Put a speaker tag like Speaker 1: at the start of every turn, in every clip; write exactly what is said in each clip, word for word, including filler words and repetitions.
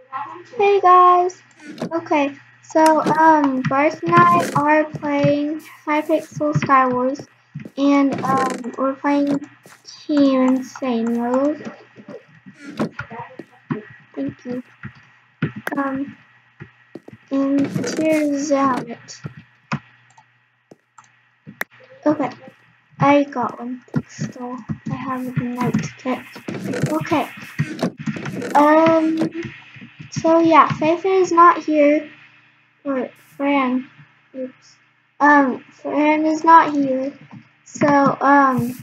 Speaker 1: Hey guys! Okay, so um, Bryce and I are playing Hypixel Skywars, and um, we're playing Team Insane mode. Thank you. Um, and here's it. Okay, I got one pistol. I have a night kit. Okay. Um. So yeah, Faith is not here. Or Fran. Oops. Um, Fran is not here. So, um,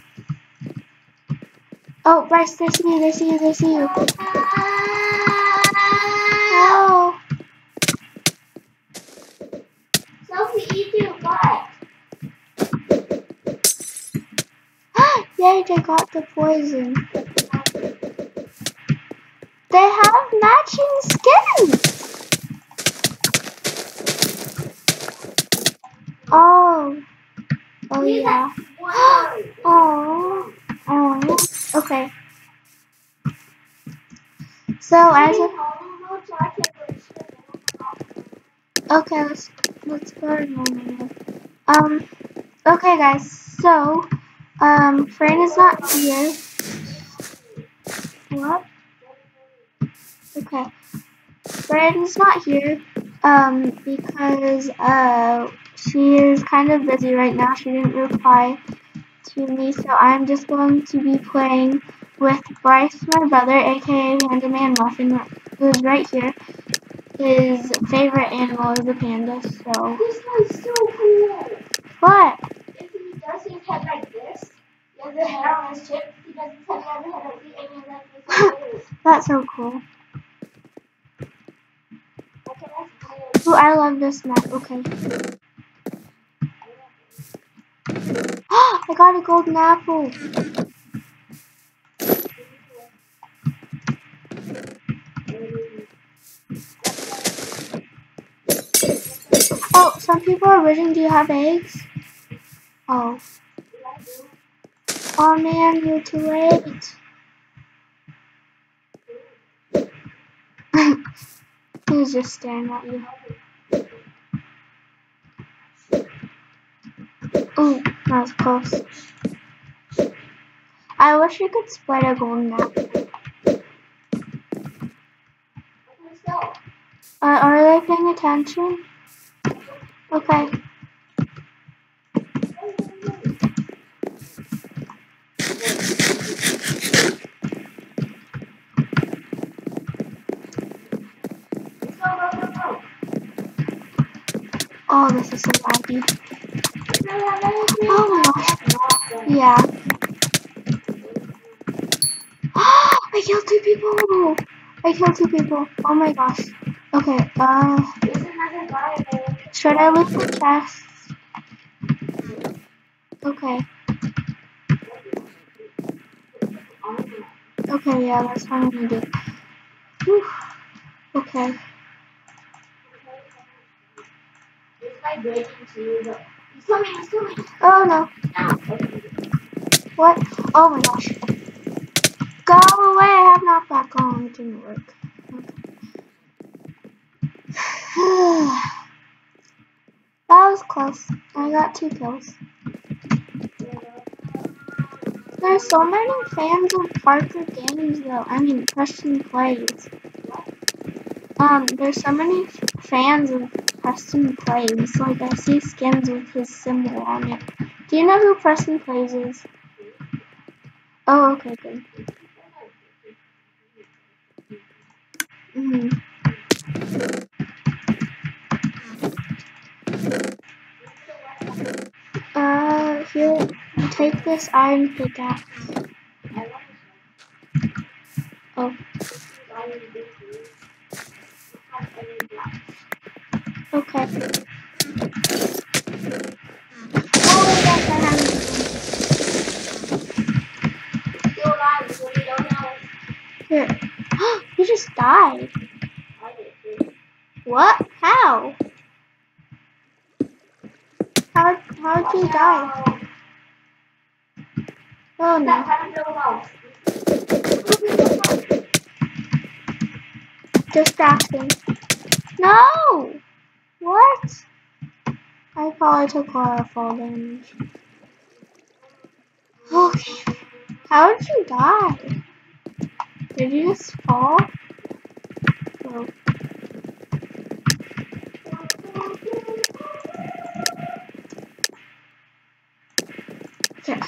Speaker 1: oh, Bryce, they see you, they see you, they see you. Oh.
Speaker 2: Sophie, you do what?
Speaker 1: Yay, they got the poison. They have matching skins. Oh. Oh, yeah. Oh. Oh. Okay. So, as a... Okay, let's let's go to normal mode. Um, okay, guys. So, um, Fran is not here. What? Okay, Fran is not here. Um, because uh, she is kind of busy right now. She didn't reply to me, so I'm just going to be playing with Bryce, my brother, aka Panda Man Muffin, who's right here. His favorite animal is a panda, so...
Speaker 2: This one's so cool.
Speaker 1: What?
Speaker 2: If he does his head like this, he has a head on his chip. He does his head, he has a head like this, and he has like this.
Speaker 1: That's so cool.
Speaker 2: Okay, that's cool.
Speaker 1: Ooh, I love this map. Okay. I got a golden apple. Oh, some people are wishing, do you have eggs? Oh. Oh man, you're too late. He's just staring at you. Ooh, that was close. I wish you could spread a golden apple. Uh, are they paying attention? Okay. Oh, this is so laggy. Oh my gosh. Yeah. I killed two people! I killed two people. Oh my gosh. Okay, uh... should I loot the chests? Okay. Okay, yeah, that's what I'm gonna do. Whew. Okay.
Speaker 2: He's coming, he's coming.
Speaker 1: Oh no. What? Oh my gosh. Go away, I have knockback. Oh, it didn't work. Okay. That was close. I got two kills. There's so many fans of Parker games though. I mean, Preston Plays. Um, there's so many fans of Preston Plays. Like, I see skins with his symbol on it. Do you know who Preston Plays is? Oh, okay, good. Mm-hmm. Uh, here, take this iron pickaxe. Oh. Okay. Oh, yes, I have
Speaker 2: Still alive, so we don't know.
Speaker 1: Here. You just died.
Speaker 2: I did too.
Speaker 1: What? How? How how'd you die? Oh no. distracting. No! What? I probably took a lot of fall damage. Okay. How did you die? Did you just fall? No. Okay.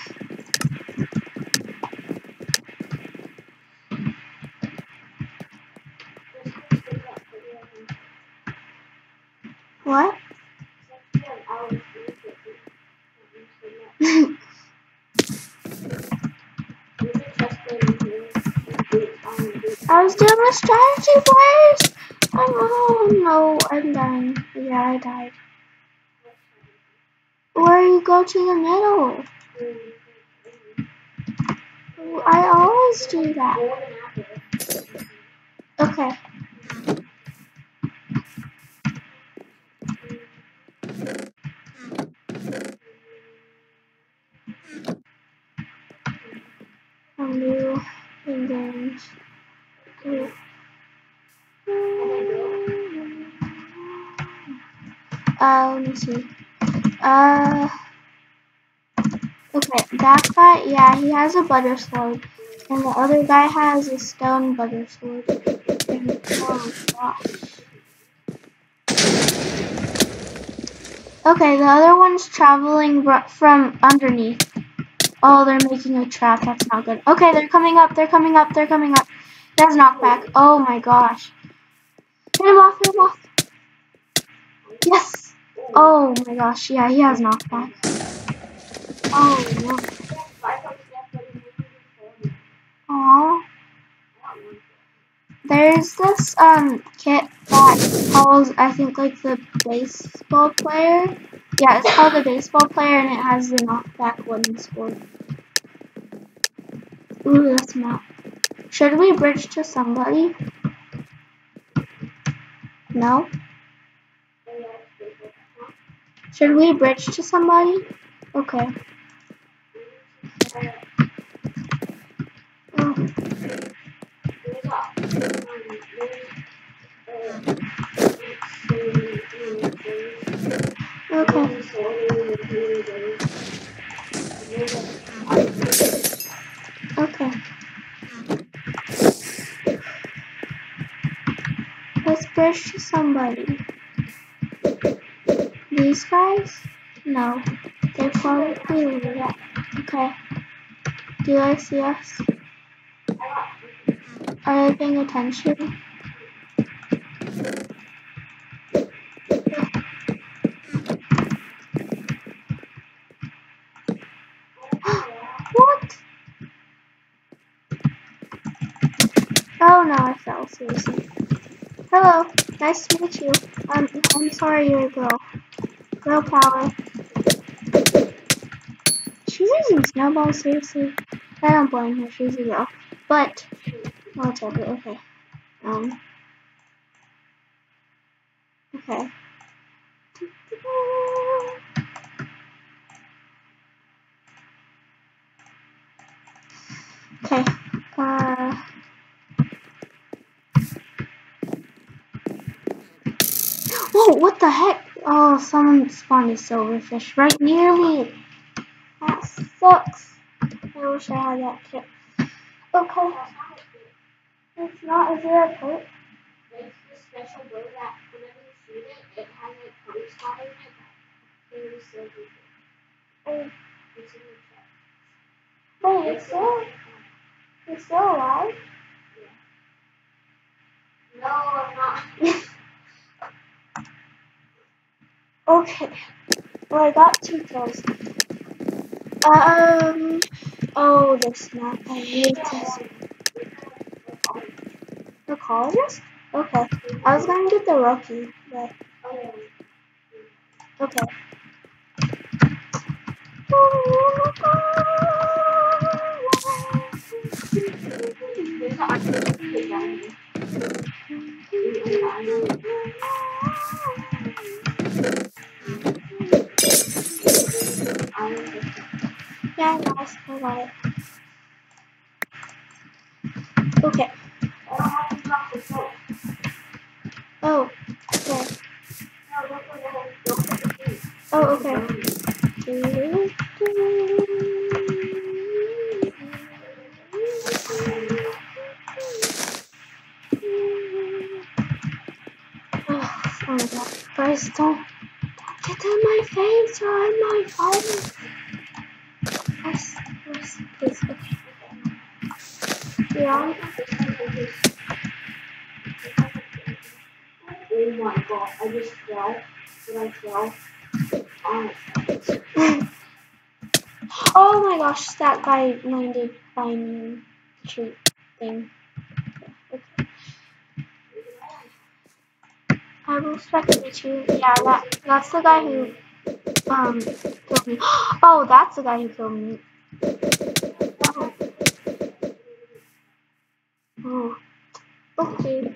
Speaker 1: What? I was doing a strategy, Bryce! Oh no, I'm dying. Yeah, I died. Where you go to the middle? I always do that. Okay. I'm new in games. Okay. Uh, let me see. Uh, okay, that guy, yeah, he has a butter sword. And the other guy has a stone butter sword. And, oh gosh. Okay, the other one's traveling from underneath. Oh, they're making a trap. That's not good. Okay, they're coming up. They're coming up. They're coming up. That's knockback. Oh my gosh. Hit him off. Hit him off. Yes. Oh my gosh. Yeah, he has knockback. Oh no. Aww. There's this um kit that calls, I think, like the baseball player. Yeah, it's called the baseball player, and it has the knockback wooden sword. Ooh, that's map. Should we bridge to somebody? No? Should we bridge to somebody? Okay. Oh. Okay. Okay. Let's bridge to somebody. These guys? No. They probably leave it. Okay. Do they see us? Are they paying attention? What? Oh no, I fell, seriously. Hello, nice to meet you. Um, I'm sorry you're a girl. Girl power. She's using snowballs, seriously. I don't blame her, she's a girl. But, whatever, okay. Um, okay. Okay, uh... Whoa, what the heck? Oh, someone spawned a silverfish right near me. That sucks. I wish I had that kit. Okay. It's not, is there a put?
Speaker 2: It's the special bow that whenever you shoot it, it has a code spot in it that is so good.
Speaker 1: Oh.
Speaker 2: It's in the chat.
Speaker 1: Wait, it's still, it's still alive?
Speaker 2: Yeah. No, I'm not.
Speaker 1: Okay. Well, I got two kills. Um. Oh, this map. I hate this. The colleges? Okay. I was gonna get the rookie, but. Okay. Yeah, nice. I got it. Okay. Oh, okay. Oh, okay. Oh, oh my god. Bryce, don't get in my face or in my phone. Bryce, Bryce, please. Okay. Yeah.
Speaker 2: Oh my god, I just fell. Did I fell?
Speaker 1: Oh my gosh, that guy landed by me. Treat thing. Okay. I respect you too. Yeah, that that's the guy who um killed me. Oh, that's the guy who killed me. Oh. Oh. Okay.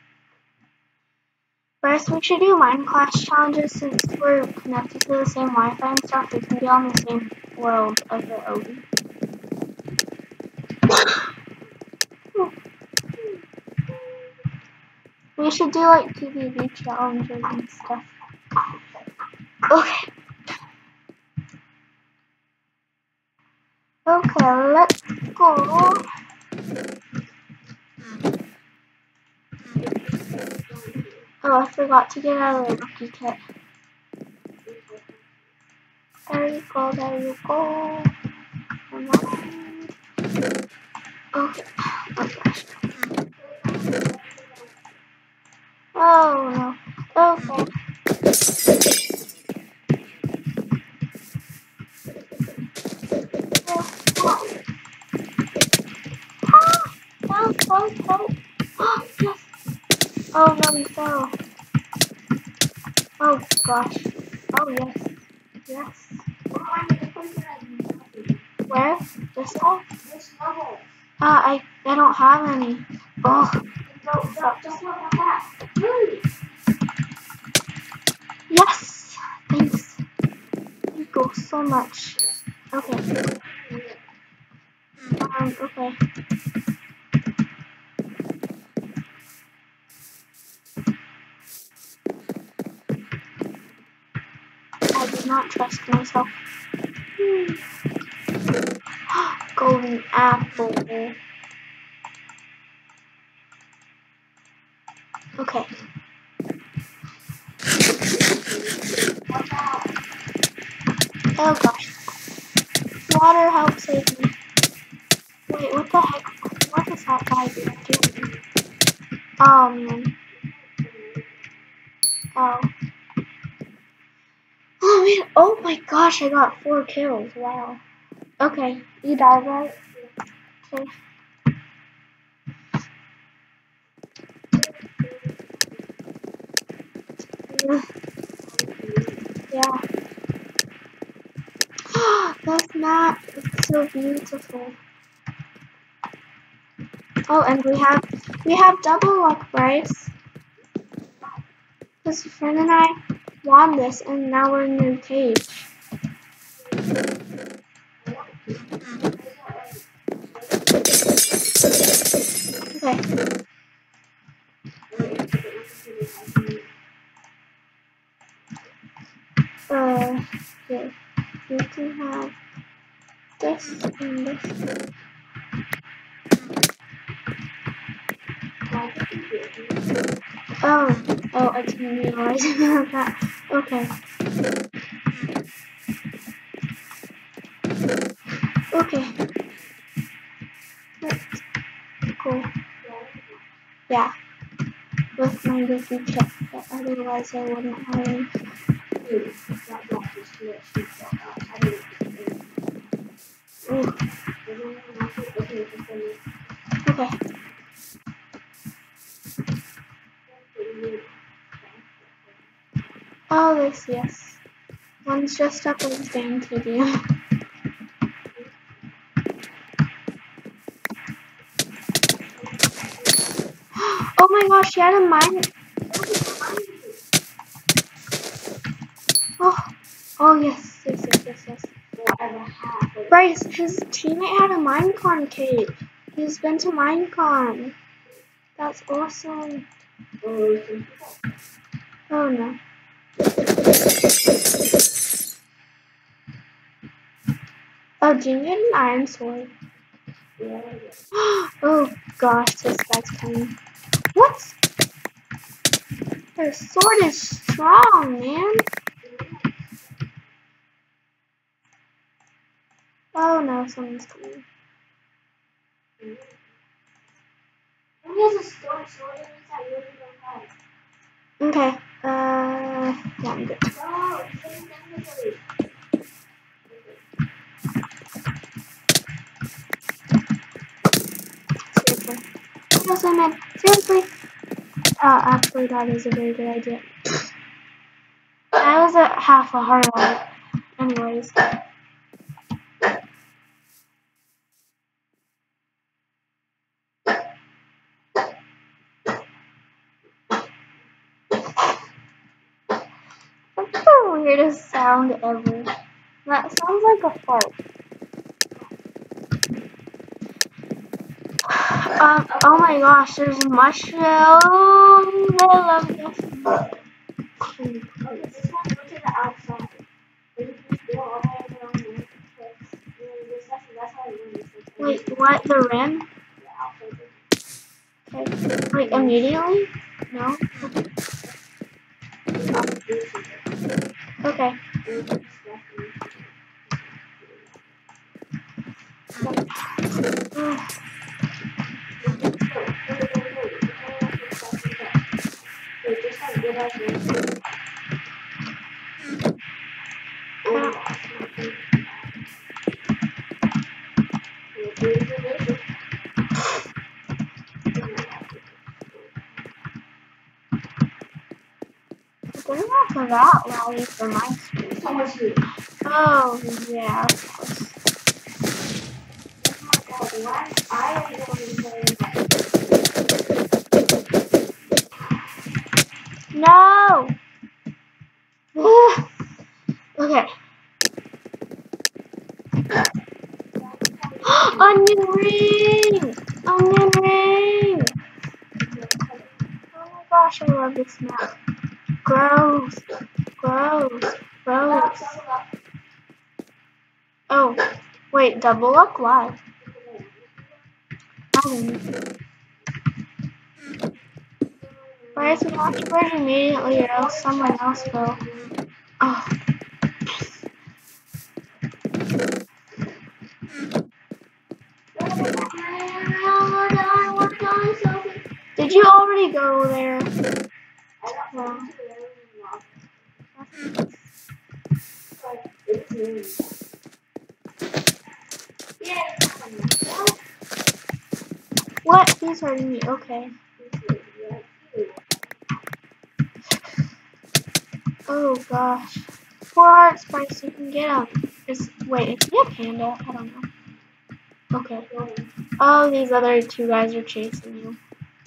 Speaker 1: First, we should do Minecraft challenges since we're connected to the same Wi-Fi and stuff. We can be on the same world of the O B. We should do like P V V challenges and stuff. Okay. Okay, let's go. Oh, I forgot to get out of the rookie kit. There you go, there you go. Come on. Okay. Oh gosh. Oh no. Okay. Help, help, help. Oh, yes. Oh no, we fell. Oh gosh. Oh yes. Yes. Where? This one?
Speaker 2: This level.
Speaker 1: Uh, I, I don't have any. Oh.
Speaker 2: No, no, just look at that. Really?
Speaker 1: Yes. Thanks. Thank you so much. Okay. Um, okay. I do not trust myself. Hmm. Golden apple. Okay. Oh gosh. Water, help save me. Wait, what the heck? What is that guy doing? Oh man. Oh. Oh man. Oh my gosh, I got four kills. Wow. Okay. You died, right? Okay. Yeah. This map is so beautiful. Oh, and we have we have double luck, Bryce. Because Fran and I won this, and now we're in the cage. Okay. Uh, okay. We can have this and this. Oh, oh, I didn't realize that. Okay. Okay. That's cool. Yeah. With my rookie kit, but otherwise I wouldn't have any. Ooh. Okay. Oh, this, yes. One's just up with game T V. Oh my gosh, she had a mine. Oh, oh yes, yes, yes, yes, yes. Bryce, his teammate had a Minecon cave. He's been to Minecon. That's awesome. Oh no. Oh, do you need an iron sword? Oh gosh, this guy's coming. What? Their sword is strong, man. Oh no, someone's coming. Okay, uh, yeah, I'm good. Seriously. Seriously, man. Seriously. Uh, actually, that is a very good idea. That was a half a hard one. Anyways. That's the weirdest sound ever. That sounds like a fart. Um, oh my gosh, there's mushrooms. I love mushrooms. Wait, what? The rim? Okay. Like immediately? No? Okay. Ugh. They're not for that loud for my screen. Oh, yeah, of course. No! Okay. Onion ring! Onion ring! Oh my gosh, I love this map. Gross. Gross. Gross. Oh, wait, double up? Why? I don't know. Bryce, you have to bridge immediately or else someone else will. Oh. Did you already go there? Well, what? He's hurting me. Okay. Oh gosh. Four hearts, Bryce. You can get him. Is wait, is he a panda? I don't know. Okay. Oh, these other two guys are chasing you.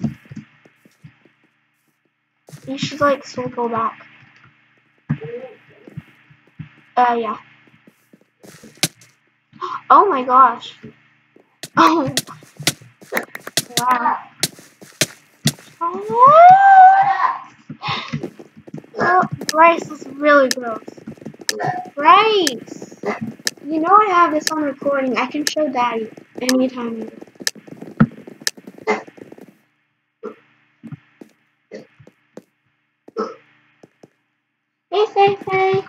Speaker 1: You should like circle back. Uh, yeah. Oh my gosh. Oh. Wow. Oh, Bryce is really gross. Bryce! You know I have this on recording. I can show Daddy anytime. Hey, Faye, Faye.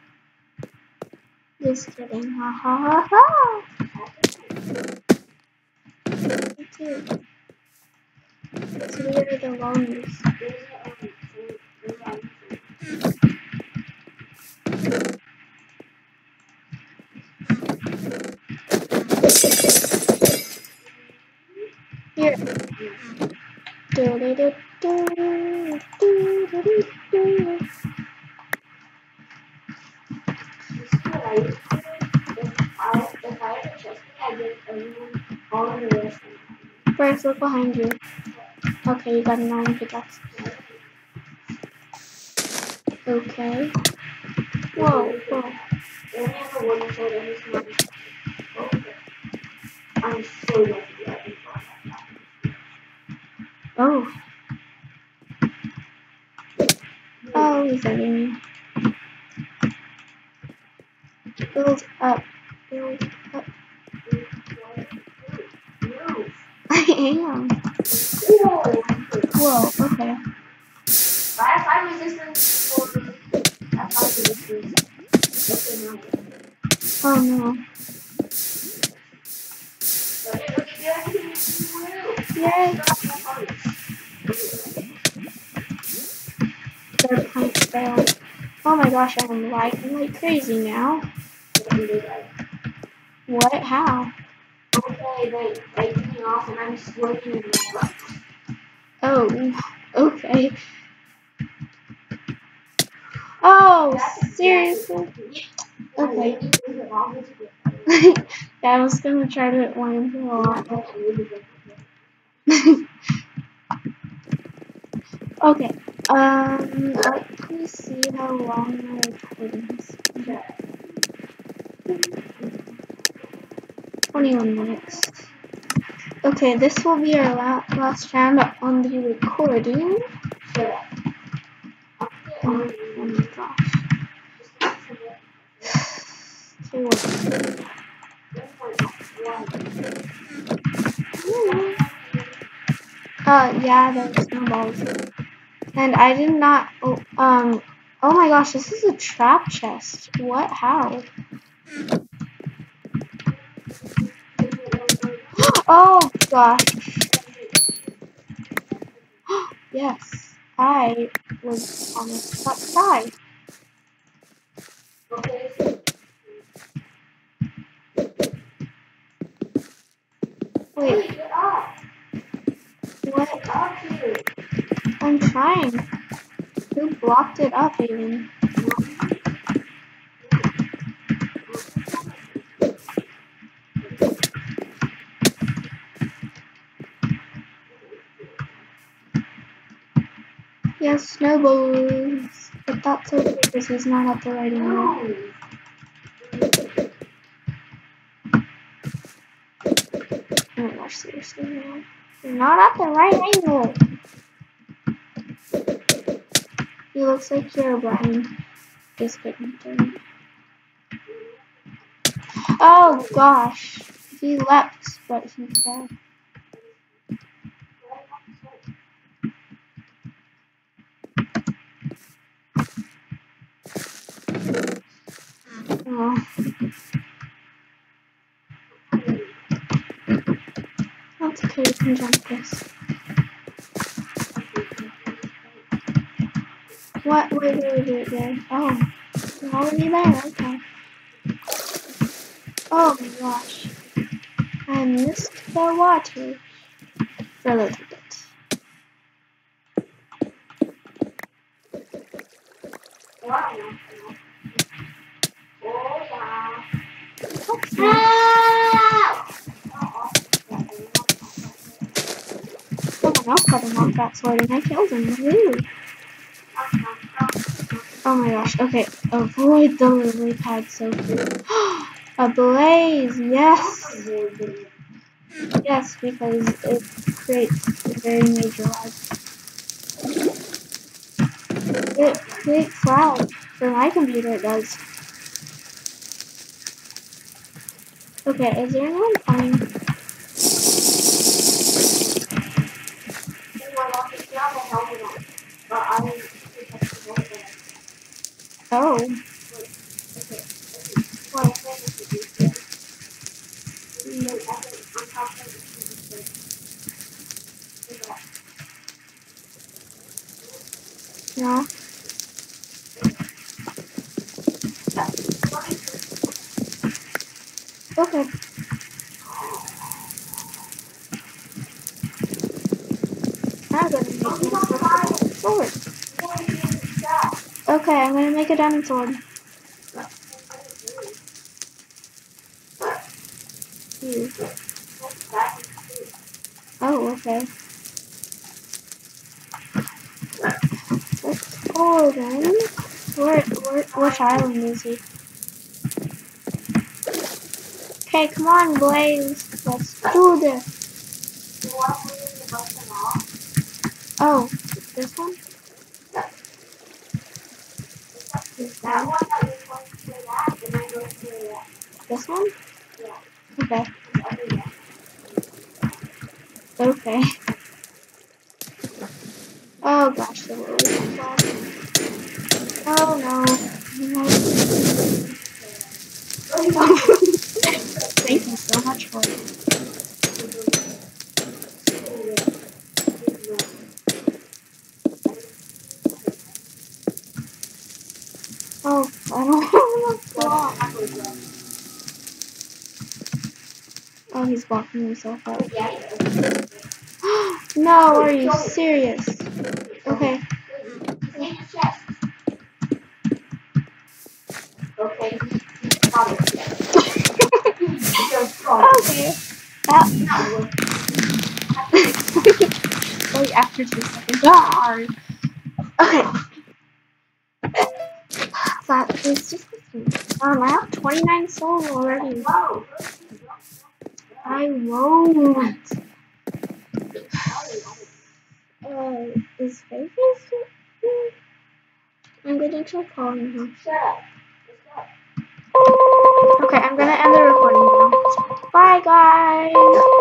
Speaker 1: Just kidding. Ha ha ha ha. Me too. It's weird the lonelies. Here. Do do do do do do do do. Bryce, look behind you. Okay, you got an iron pickaxe. Okay. Whoa, whoa. I'm so lucky. Oh. is that mean? Build up. Build up. I am. Whoa, okay.
Speaker 2: But I have five resistance for I have five resistance.
Speaker 1: Oh no. Yay! Third point failed. Oh my gosh, I'm lagging like crazy now. What? How?
Speaker 2: Okay, they they took me off and I'm just working in the
Speaker 1: Oh, okay. Oh, seriously? Okay. Yeah, I was gonna try to land a lot. Okay. Um, let me see how long my recording is. twenty-one minutes. Okay, this will be our la last round on the recording. Oh, oh my gosh. Okay, what? Uh, yeah, there's snowballs. And I did not, oh, um, oh my gosh, this is a trap chest. What? How? Oh gosh. Yes, I was almost about to die. Wait. What? I'm trying. Who blocked it up even? Yes, snowballs. But that's okay because he's not at the right angle. Oh my gosh, seriously, man. You're not at the right angle. He looks like you're blind. Just kidding. Oh gosh. He leapt, but he fell. Oh. That's okay, you can jump this. What? Wait, wait, wait, wait. Oh. You're already there, okay. Oh my gosh. I missed the water. For a little bit. Someone else got him off that sword and I killed him. Woo. Oh my gosh, okay. Avoid the lily pad so good. A blaze, yes! Yes, because it creates a very major lag. It creates lag. For my computer it does. Okay, is there anyone coming? Oh. No. Okay. I'm gonna make a sword. Okay, I'm gonna make a diamond sword. Ew. Oh, okay. Let's go then. Where, where, which island is he? Okay, come on, Blaze. Let's do this. Oh, this one?
Speaker 2: That one that was going to play that, and I'm going to play that.
Speaker 1: This one?
Speaker 2: Yeah.
Speaker 1: Okay.
Speaker 2: The other one.
Speaker 1: Okay. Oh gosh, the world is flat. Oh no. No. Oh. Thank you so much for it. Oh, I don't know what's wrong. Oh, he's blocking himself out. No, are you serious? Okay.
Speaker 2: Take his chest. Okay. Got it.
Speaker 1: Okay. That. Wait, after two seconds. Ah, okay. That is just um, I have twenty-nine souls already. I won't. Uh, is Vegas? I'm gonna try calling him.
Speaker 2: Shut up.
Speaker 1: Okay, I'm gonna end the recording now. Bye, guys.